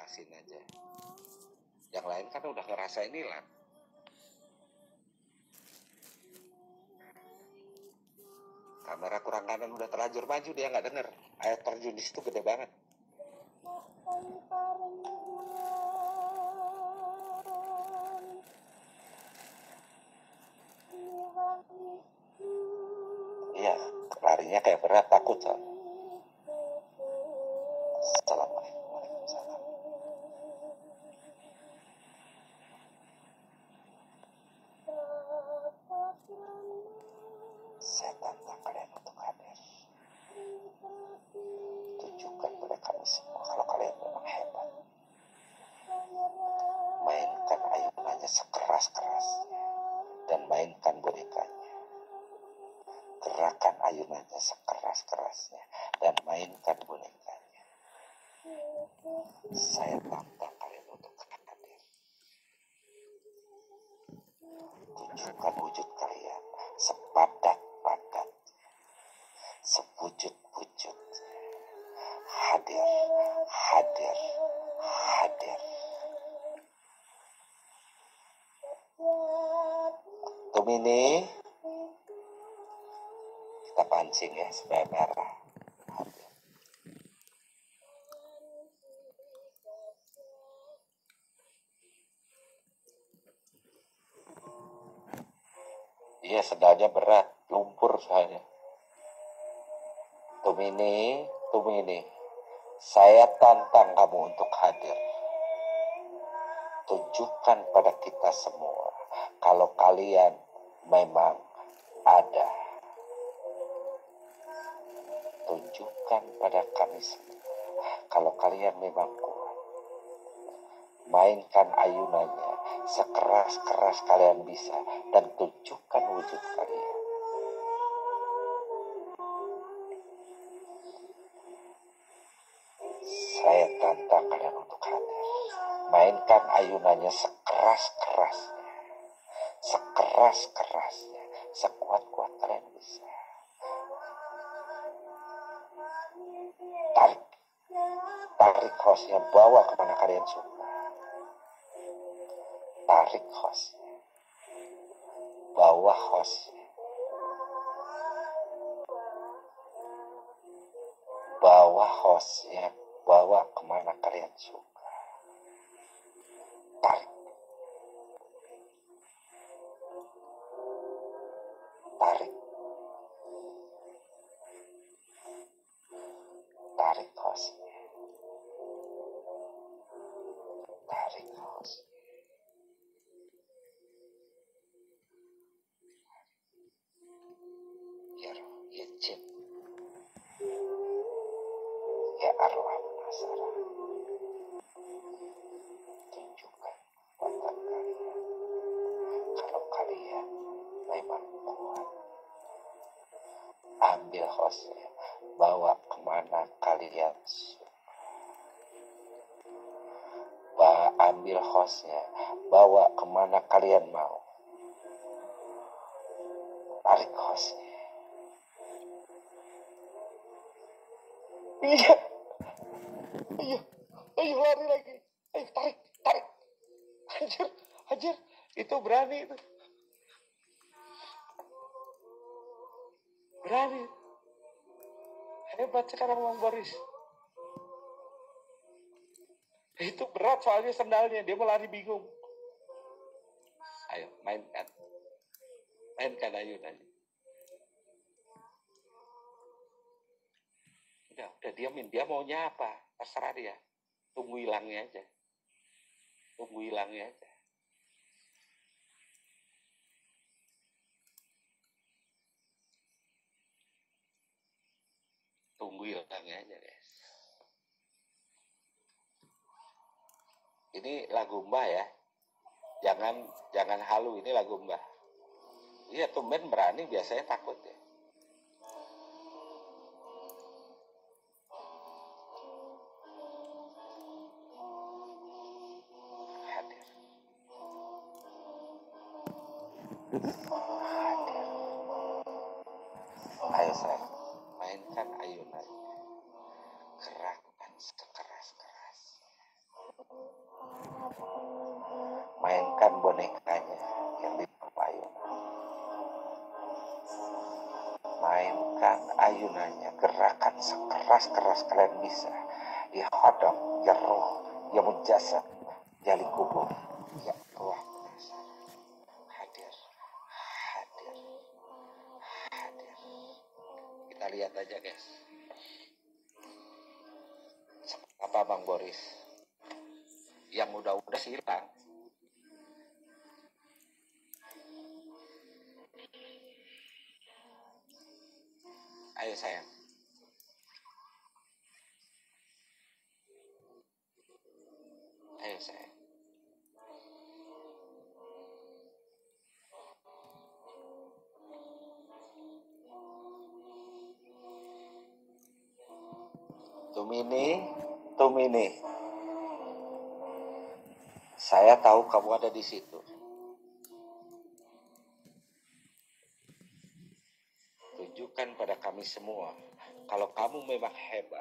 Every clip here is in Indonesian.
ikhlasin aja. Yang lain kan udah ngerasain hilang. Kamera kurang kanan udah terlanjur maju, dia nggak denger. Air terjun di situ gede banget. Iya, larinya kayak berat, takut soalnya. Assalamualaikum. Waalaikumsalam. Saya tantang kalian untuk hadir. Tunjukkan pada kami semua kalau kalian memang hebat. Mainkan ayunannya sekeras-kerasnya dan mainkan bonekanya. Gerakan ayunannya sekeras-kerasnya dan mainkan bonekanya. Saya tantang kalian untuk hadir. Tunjukkan wujud kalian sepadat-padat, sewujud-wujud. Hadir, hadir, hadir. Tumini, kita pancing ya supaya merah. Hadir. Iya, sendalnya berat, lumpur soalnya. Tumini, saya tantang kamu untuk hadir. Tunjukkan pada kita semua kalau kalian memang ada. Tunjukkan pada kami semua kalau kalian memang kuat. Mainkan ayunannya sekeras-keras kalian bisa dan tunjukkan wujud kalian. Saya tantang kalian untuk hadir. Mainkan ayunannya sekeras-kerasnya, sekeras-kerasnya, sekuat-kuat kalian bisa. Tarik hostnya, bawa kemana kalian suka. Tarik hostnya, bawa hostnya, bawa hostnya, bawa kemana kalian suka. Tarik, tarik, tarik hostnya, tarik hostnya. Ya roh, ya jin, ya arwah penasaran. Tunjukkan kekuatan kalian kalau kalian memang kuat. Ambil hostnya, bawa kemana kalian suka. Ambil hostnya, bawa kemana kalian mau. Tarik hostnya. Iya, ayo lari lagi. Ayo tarik. Hajar, itu berani itu. Berani. Hebat sekarang Bang Boris. Itu berat soalnya sendalnya, dia mau lari bingung. Ayo, mainkan ayunannya. Udah diamin, dia maunya apa? Terserah dia. Tunggu hilangnya aja. Tunggu hilangnya aja guys. Ini lagu Mbah ya. Jangan halu, ini lagu Mbah. Iya, tumben berani, biasanya takut ya. Hadir. Ayo sayang, mainkan ayunan. Gerakkan sekeras-keras. Mainkan bonekanya yang di payung. Mainkan ayunannya, gerakan sekeras-keras kalian bisa. Ya hodok, ya roh, ya mujasad, ya likubur, ya Allah. Hadir, hadir, hadir. Kita lihat aja guys. Apa Bang Boris? Yang udah hilang. Ayo sayang. Ayo sayang. Tumini. Saya tahu kamu ada di situ. Tunjukkan pada kami semua kalau kamu memang hebat.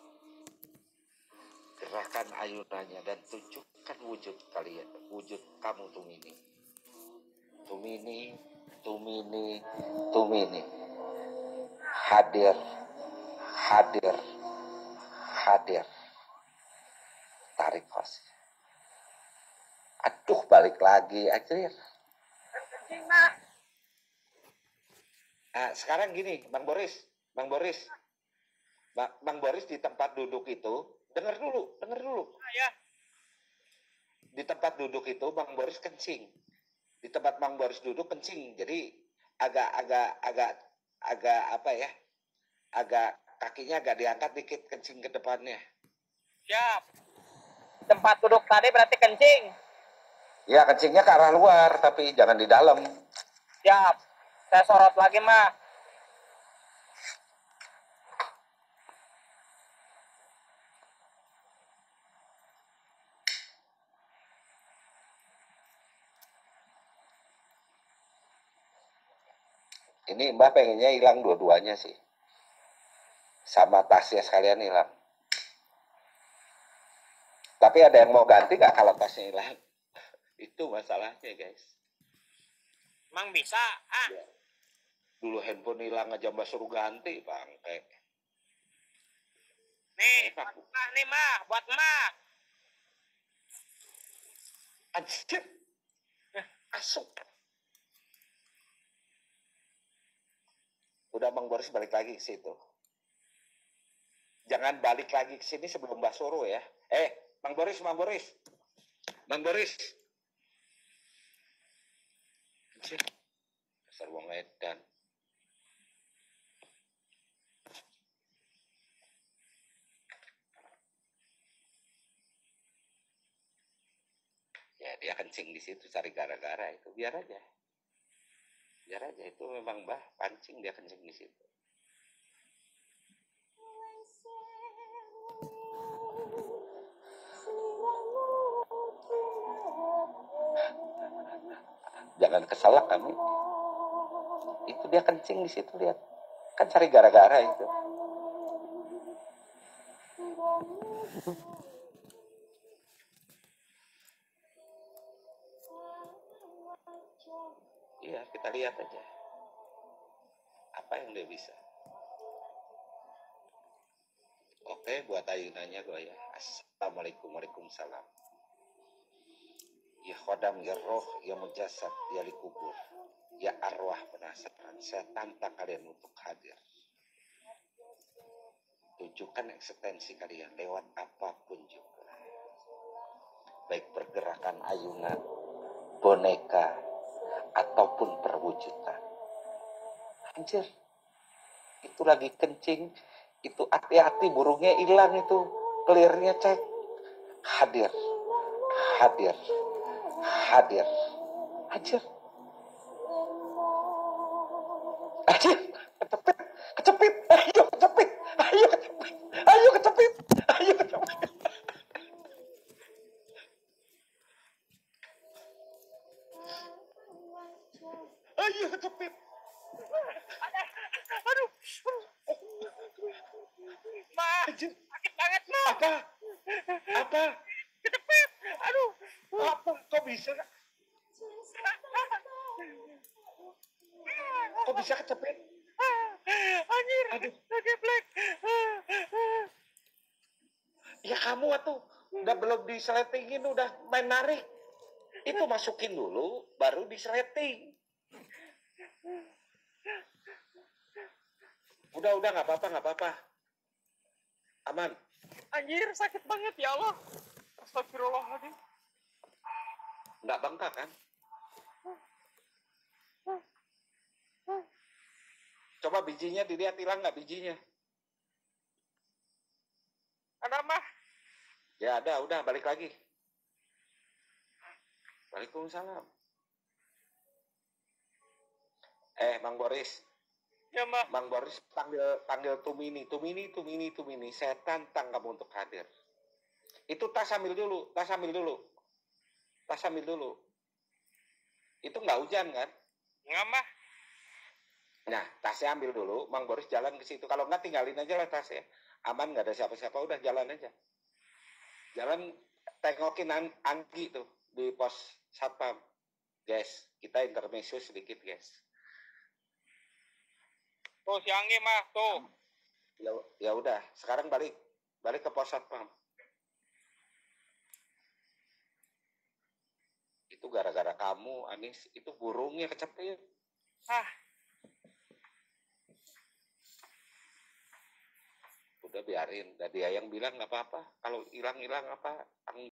Gerakan ayunannya dan tunjukkan wujud kalian, wujud kamu Tumini. Tumini. Hadir. Tarik hos. Aduh, balik lagi aja. Nah, sekarang gini, Bang Boris. Bang Boris di tempat duduk itu, dengar dulu. Ya. Di tempat duduk itu Bang Boris kencing. Di tempat Bang Boris duduk kencing. Jadi agak apa ya? Agak kakinya agak diangkat dikit, kencing ke depannya. Siap. Tempat duduk tadi berarti kencing. Ya, kencingnya ke arah luar, tapi jangan di dalam. Siap. Saya sorot lagi, mah. Ini Mbak pengennya hilang dua-duanya sih. Sama tasnya sekalian hilang. Tapi ada yang mau ganti nggak kalau tasnya hilang? Itu masalahnya guys. Emang bisa? Ya. Dulu handphone hilang aja Mbak suruh ganti bangke. Nih, buat Mbak. Anjir. Asuk. Udah Bang Boris balik lagi ke situ. Jangan balik lagi ke sini sebelum Mbak suruh ya. Bang Boris. Anjir. Dasar wong edan. Ya dia kencing di situ cari gara-gara itu. Biar aja itu memang Mbah pancing dia kencing di situ. Jangan keselak kamu. Itu dia kencing di situ lihat. Kan cari gara-gara itu. Iya, kita lihat aja. Apa yang dia bisa. Oke, buat ayunannya gue ya. Assalamualaikum, waalaikumsalam. Ya khodam, ya roh, ya mujasad, ya likubur, ya arwah penasaran. Saya tantang kalian untuk hadir. Tunjukkan eksistensi kalian lewat apapun juga. Baik pergerakan ayunan, boneka, ataupun perwujudan. Anjir, itu lagi kencing, itu hati-hati burungnya hilang itu, clearnya cek. Hadir. Anjir. Kecepit. Ayo kecepit. Ayo kecepit. Aduh. Ma, sakit banget, Ma. Apa? bisa? Kok bisa kecepet? Anjir, Aduh. kegeblek. Ya kamu atuh udah belum disletingin udah main narik. Itu masukin dulu baru disleting. Udah nggak apa-apa. Aman. Anjir, sakit banget ya Allah. Astagfirullahaladzim. Nggak bengkak kan? Coba bijinya dilihat hilang nggak bijinya? Ada mah. Ya ada, udah balik lagi. Waalaikumsalam. Mang Boris. Ya mbak. Mang Boris panggil Tumini. Saya tantang kamu untuk hadir. Itu tas ambil dulu. Itu nggak hujan kan? Nggak mbak. Nah, tasnya ambil dulu, Mang Boris jalan ke situ. Kalau nggak tinggalin aja lah tasnya. Aman, nggak ada siapa-siapa, udah jalan aja. Jalan tengokin Anggi tuh di pos satpam. Guys, kita intermezzo sedikit, guys. Tuh si Anggi mah tuh. Ya udah, sekarang balik ke pos satpam. Itu gara-gara kamu, Anis, itu burungnya kecepit. Udah biarin, dan dia yang bilang nggak apa-apa. Kalau hilang apa,